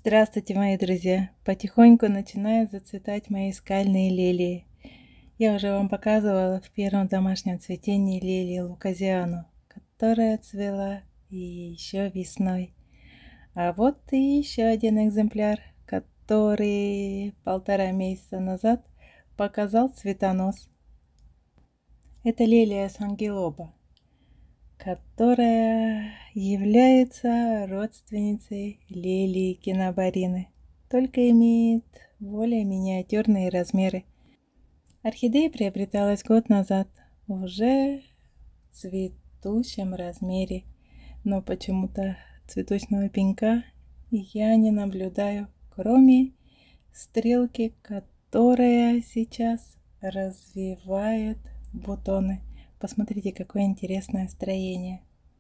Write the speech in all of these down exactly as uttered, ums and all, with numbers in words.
Здравствуйте, мои друзья! Потихоньку начинают зацветать мои скальные лилии. Я уже вам показывала в первом домашнем цветении лилии луказиану, которая цвела и еще весной. А вот и еще один экземпляр, который полтора месяца назад показал цветонос. Это лилия сангелоба, которая является родственницей лилии кинобарины, только имеет более миниатюрные размеры. Орхидея приобреталась год назад, уже в цветущем размере, но почему-то цветочного пенька я не наблюдаю, кроме стрелки, которая сейчас развивает бутоны. Посмотрите, какое интересное строение.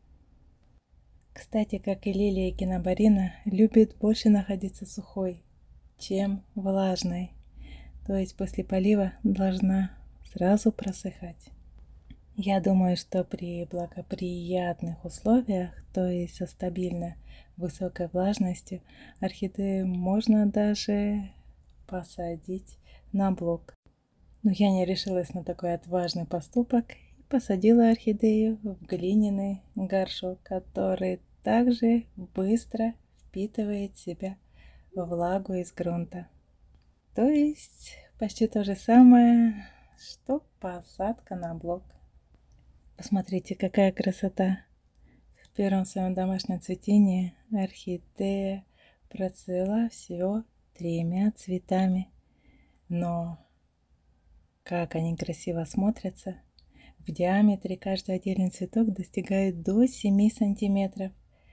Кстати, как и лилия кинобарина, любит больше находиться сухой, чем влажной. То есть после полива должна сразу просыхать. Я думаю, что при благоприятных условиях, то есть со стабильно высокой влажностью, орхидею можно даже посадить на блок. Но я не решилась на такой отважный поступок и посадила орхидею в глиняный горшок, который также быстро впитывает в себя влагу из грунта. То есть почти то же самое, что посадка на блок. Посмотрите, какая красота! В первом своем домашнем цветении орхидея процвела всего тремя цветами, но как они красиво смотрятся. В диаметре каждый отдельный цветок достигает до семи сантиметров,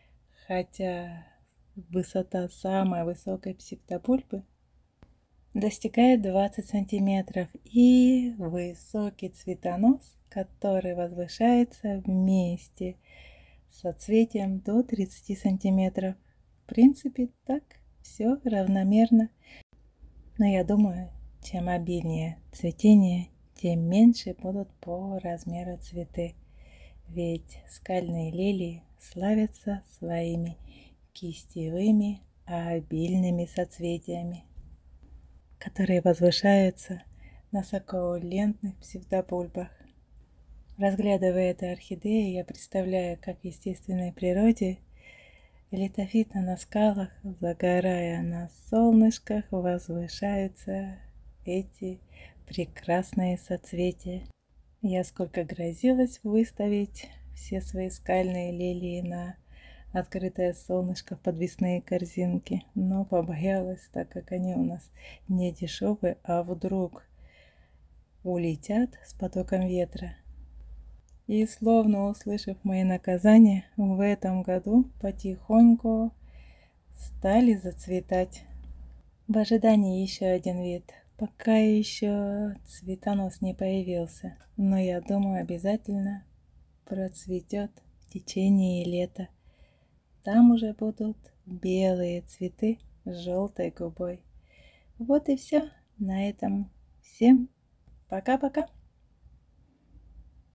хотя высота самой высокой псевдобульбы достигает двадцати сантиметров, и высокий цветонос, который возвышается вместе с соцветием до тридцати сантиметров. В принципе, так все равномерно. Но я думаю, чем обильнее цветение, тем меньше будут по размеру цветы. Ведь скальные лилии славятся своими кистевыми обильными соцветиями, которые возвышаются на суккулентных псевдобульбах. Разглядывая эту орхидею, я представляю, как в естественной природе, литофитно на скалах, загорая на солнышках, возвышаются эти прекрасные соцветия. Я сколько грозилась выставить все свои скальные лилии на открытое солнышко в подвесные корзинки, но побоялась, так как они у нас не дешевые, а вдруг улетят с потоком ветра. И словно услышав мои наказания, в этом году потихоньку стали зацветать. В ожидании еще один вид. Пока еще цветонос не появился, но я думаю, обязательно процветет в течение лета. Там уже будут белые цветы с желтой губой. Вот и все. На этом всем пока-пока.